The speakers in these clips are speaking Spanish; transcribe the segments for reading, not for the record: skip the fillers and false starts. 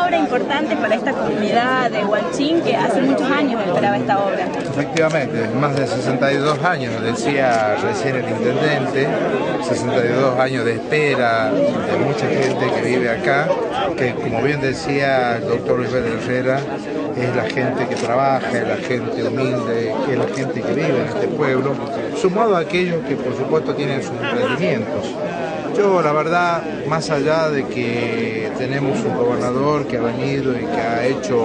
una obra importante para esta comunidad de Hualchín que hace muchos años esperaba esta obra. Efectivamente, más de 62 años, decía recién el intendente, 62 años de espera de mucha gente que vive acá, que como bien decía el doctor Luis Vedder Herrera, es la gente que trabaja, es la gente humilde, es la gente que vive en este pueblo, sumado a aquellos que por supuesto tienen sus emprendimientos. Yo la verdad, más allá de que tenemos un gobernador que ha venido y que ha hecho,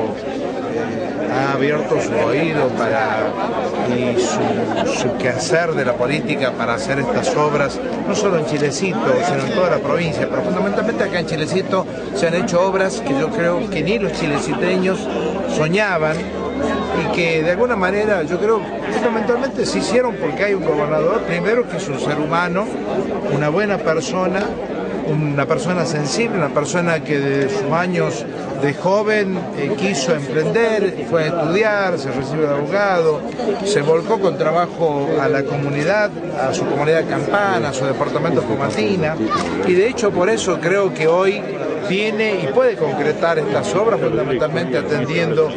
ha abierto su oído y su quehacer de la política para hacer estas obras, no solo en Chilecito, sino en toda la provincia, pero fundamentalmente acá en Chilecito se han hecho obras que yo creo que ni los chileciteños soñaban y que de alguna manera yo creo fundamentalmente se hicieron porque hay un gobernador, primero que es un ser humano, una buena persona, una persona sensible, una persona que desde sus años de joven quiso emprender, fue a estudiar, se recibió de abogado, se volcó con trabajo a la comunidad, a su comunidad Campana, a su departamento Comatina, y de hecho por eso creo que hoy viene y puede concretar estas obras fundamentalmente atendiendo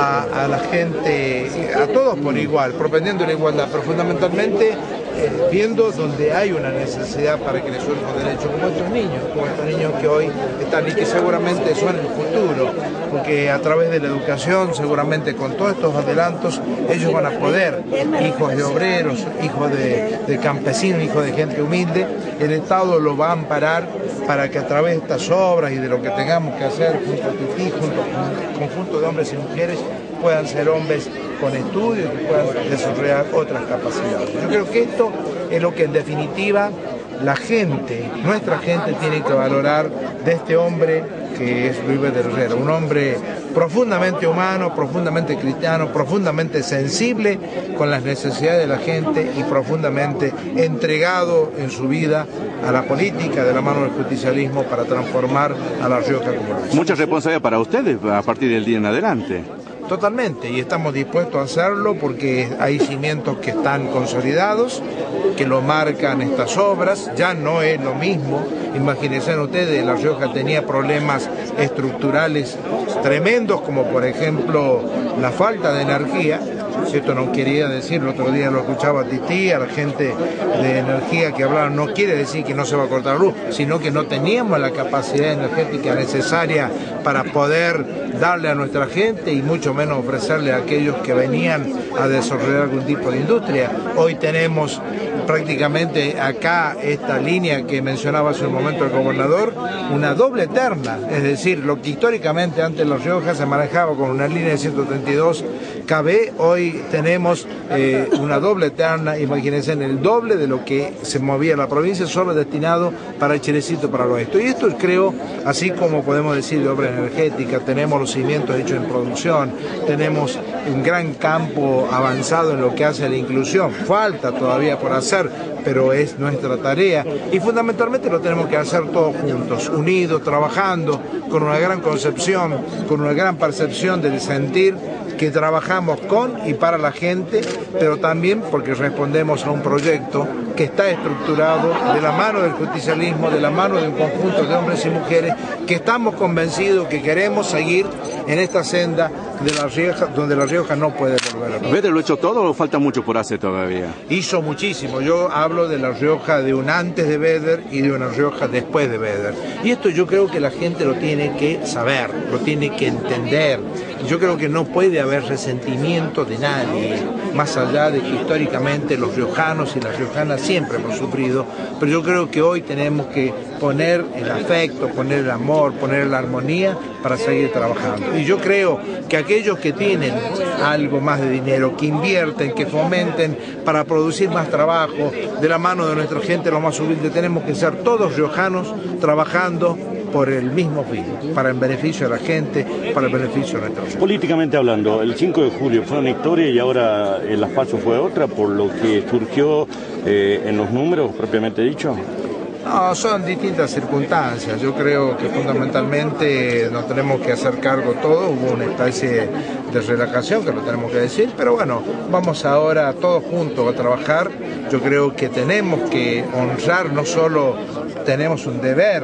a la gente, a todos por igual, propendiendo la igualdad, pero fundamentalmente viendo donde hay una necesidad para que les surjan derechos, como estos niños que hoy están y que seguramente son el futuro, porque a través de la educación, seguramente con todos estos adelantos, ellos van a poder, hijos de obreros, hijos de campesinos, hijos de gente humilde, el Estado lo va a amparar para que a través de estas obras y de lo que tengamos que hacer junto a Tití, junto a un conjunto de hombres y mujeres, puedan ser hombres con estudios y que puedan desarrollar otras capacidades. Yo creo que esto es lo que en definitiva la gente, nuestra gente tiene que valorar de este hombre que es Luis Vedder Herrera, un hombre profundamente humano, profundamente cristiano, profundamente sensible con las necesidades de la gente y profundamente entregado en su vida a la política de la mano del justicialismo para transformar a La Rioja como lo es. Mucha responsabilidad para ustedes a partir del día en adelante. Totalmente, y estamos dispuestos a hacerlo porque hay cimientos que están consolidados, que lo marcan estas obras, ya no es lo mismo. Imagínense ustedes, La Rioja tenía problemas estructurales tremendos, como por ejemplo la falta de energía. Esto no quería decir, el otro día lo escuchaba a Tití, a la gente de energía que hablaba, no quiere decir que no se va a cortar la luz, sino que no teníamos la capacidad energética necesaria para poder darle a nuestra gente y mucho menos ofrecerle a aquellos que venían a desarrollar algún tipo de industria. Hoy tenemos prácticamente acá esta línea que mencionaba hace un momento el gobernador, una doble terna, es decir, lo que históricamente antes La Rioja se manejaba con una línea de 132 kV, hoy tenemos una doble terna, imagínense, en el doble de lo que se movía la provincia, solo destinado para el Chilecito, para lo esto. Y esto creo, así como podemos decir de obra energética, tenemos los cimientos hechos en producción, tenemos un gran campo avanzado en lo que hace a la inclusión, falta todavía por hacer, pero es nuestra tarea y fundamentalmente lo tenemos que hacer todos juntos, unidos, trabajando, con una gran concepción, con una gran percepción del sentir que trabajamos con y para la gente, pero también porque respondemos a un proyecto que está estructurado de la mano del justicialismo, de la mano de un conjunto de hombres y mujeres que estamos convencidos que queremos seguir en esta senda de La Rioja, donde La Rioja no puede volver a pasar. ¿Vedder lo ha hecho todo o falta mucho por hacer todavía? Hizo muchísimo. Yo hablo de La Rioja de un antes de Vedder y de una Rioja después de Vedder. Y esto yo creo que la gente lo tiene que saber, lo tiene que entender. Yo creo que no puede haber resentimiento de nadie, más allá de que históricamente los riojanos y las riojanas siempre hemos sufrido, pero yo creo que hoy tenemos que poner el afecto, poner el amor, poner la armonía para seguir trabajando. Y yo creo que aquellos que tienen algo más de dinero, que invierten, que fomenten para producir más trabajo, de la mano de nuestra gente, lo más humilde, tenemos que ser todos riojanos trabajando por el mismo fin, para el beneficio de la gente, para el beneficio de nuestra gente. Políticamente hablando, el 5 de julio fue una historia y ahora el paso fue otra, por lo que surgió en los números propiamente dicho. No, son distintas circunstancias. Yo creo que fundamentalmente nos tenemos que hacer cargo todos. Hubo una especie de relajación, que lo tenemos que decir, pero bueno, vamos ahora todos juntos a trabajar. Yo creo que tenemos que honrar, no solo tenemos un deber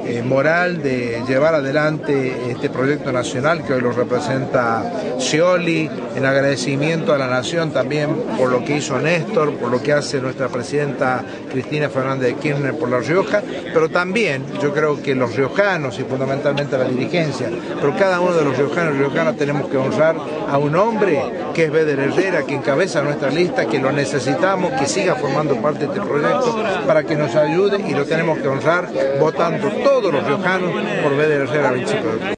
moral de llevar adelante este proyecto nacional que hoy lo representa Scioli, en agradecimiento a la Nación también por lo que hizo Néstor, por lo que hace nuestra presidenta Cristina Fernández de Kirchner por La Rioja, pero también yo creo que los riojanos y fundamentalmente la dirigencia, pero cada uno de los riojanos y riojanas tenemos que honrar a un hombre que es Béder Herrera, que encabeza nuestra lista, que lo necesitamos, que siga formando parte de este proyecto para que nos ayude, y lo tenemos que honrar votando todos los riojanos por Béder Herrera 25 de octubre.